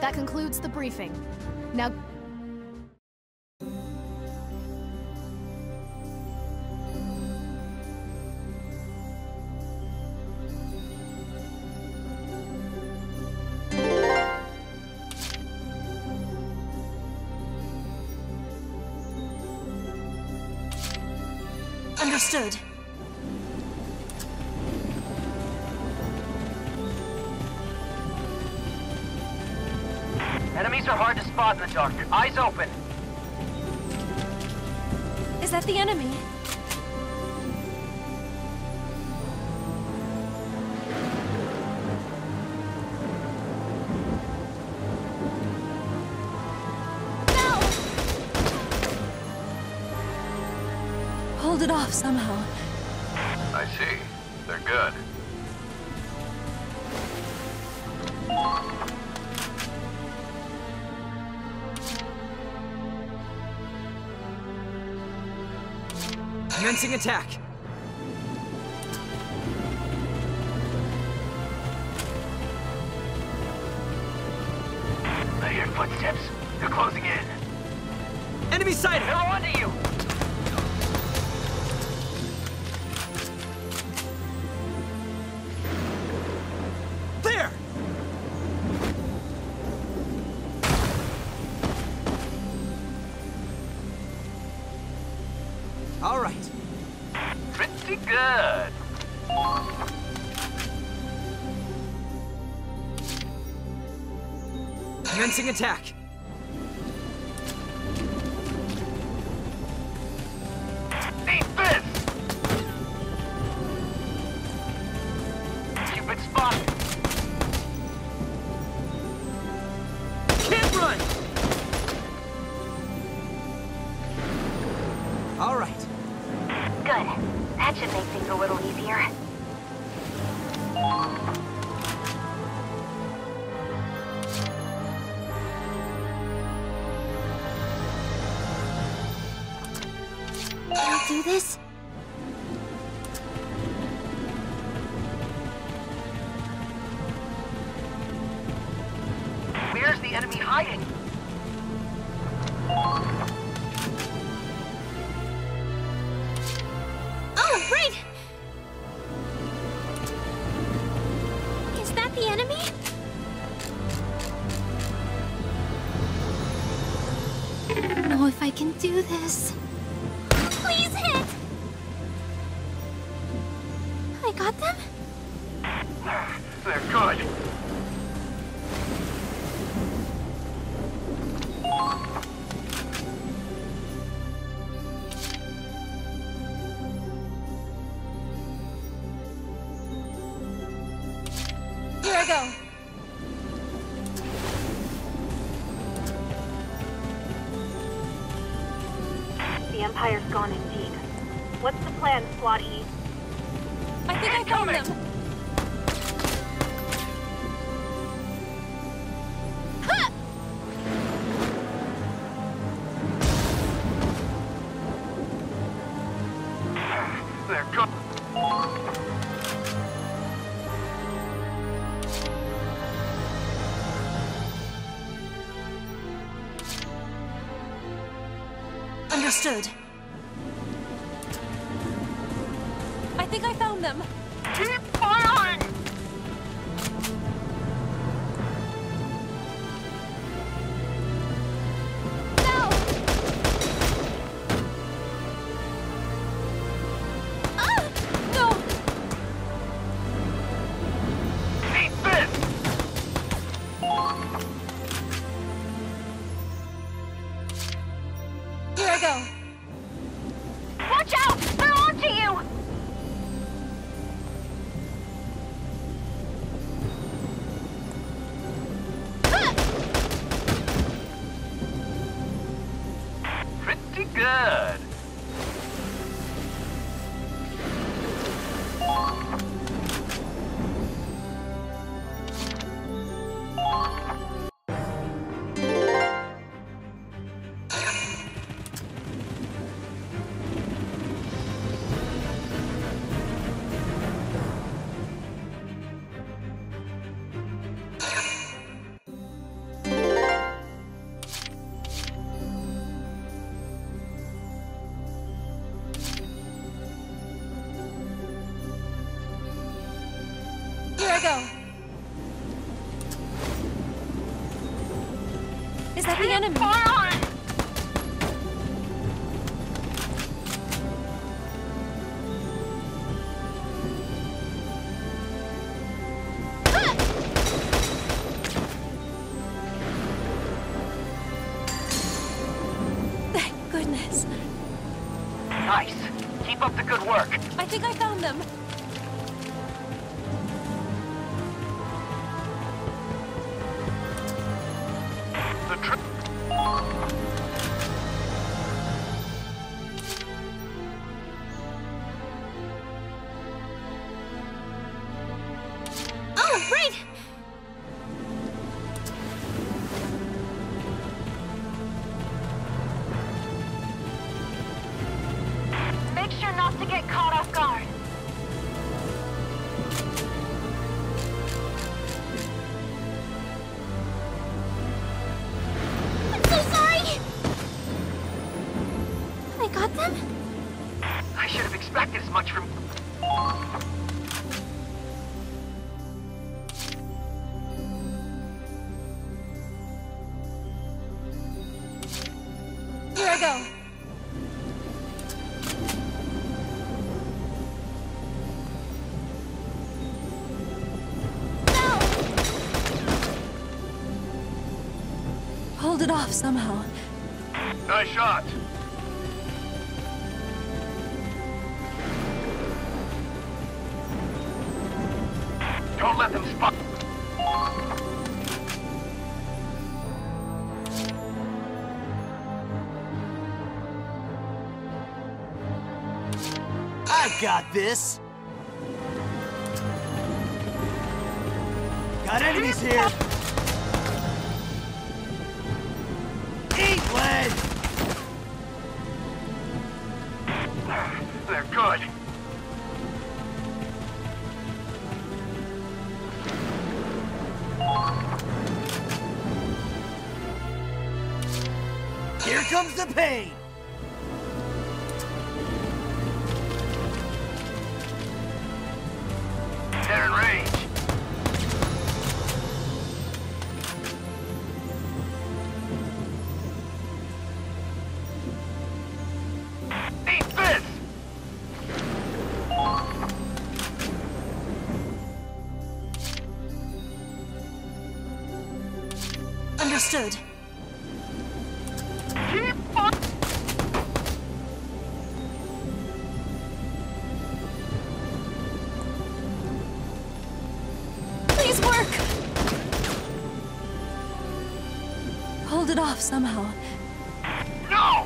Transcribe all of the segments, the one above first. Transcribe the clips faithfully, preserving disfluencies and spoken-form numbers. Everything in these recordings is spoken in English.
That concludes the briefing. Now... Understood. Enemies are hard to spot in the dark. Eyes open. Is that the enemy? Hold it off somehow. I see. They're good. Commencing attack. I hear footsteps. They're closing in. Enemy sighted! They're onto you! There! All right. Pretty good. Commencing attack. Eat this! Cupid spot. Can't run! All right. Good. That should make things a little easier. Can I do this? Where's the enemy hiding? Oh, right! Is that the enemy? I don't know if I can do this. Please hit! I got them? They're good. Here I go. The Empire's gone indeed. What's the plan, Squad E? I think I found them. Ha! They're good. Understood. I think I found them. Keep firing! No! Ah! No! Eat this! Here I go. Watch out! They're onto you! Here I go. Is that the enemy? Firing! Thank goodness. Nice. Keep up the good work. I think I found them. The trip. Oh, right! Make sure not to get caught off guard. I'm so sorry! I got them? I should have expected as much from... Here I go. Hold it off somehow. Nice shot. Don't let them spot... I got this. Got enemies here. Eat lead. They're good. Here comes the pain. They're in range. Eat this! Understood. Keep on... Please work! Hold it off somehow. No!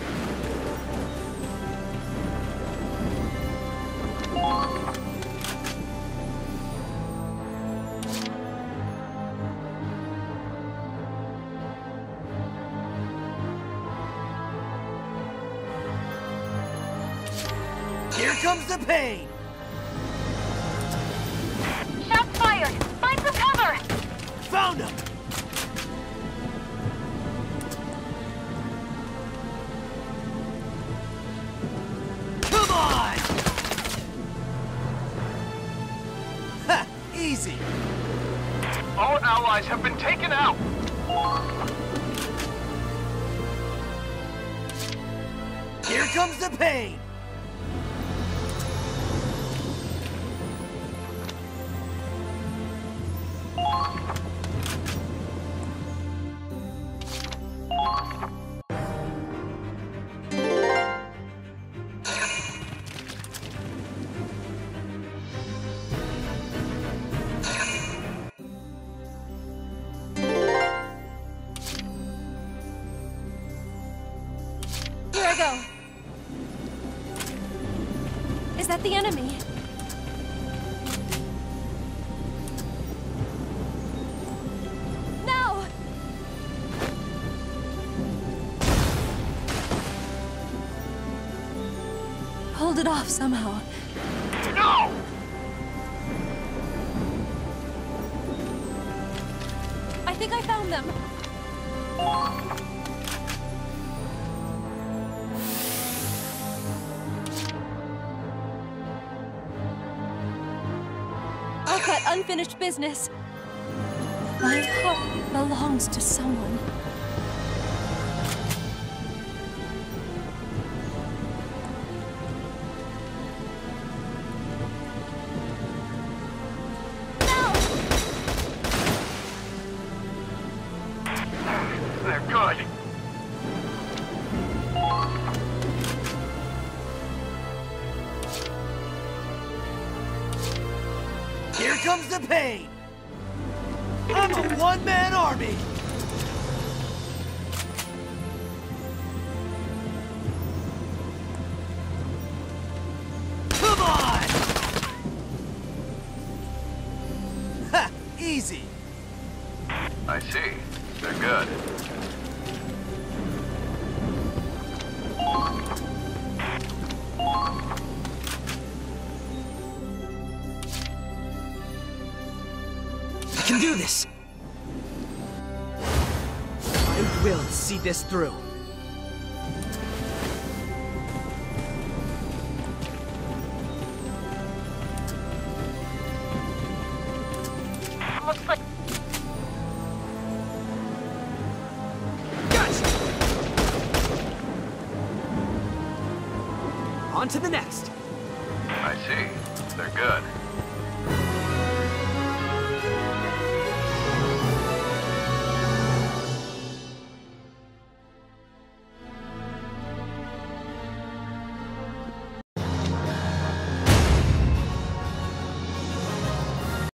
Here comes the pain. Shots fired! Find some cover! Found him. Come on. Ha! Easy. All allies have been taken out. Here comes the pain. Here I go. Is that the enemy? No! Hold it off somehow. No! I think I found them. I'll cut unfinished business. My heart belongs to someone. They're good. Here comes the pain! I'm a one-man army! Come on! Ha! Easy! I see. They're good. I can do this! I will see this through. Looks like Gotcha! On to the next! I see. They're good.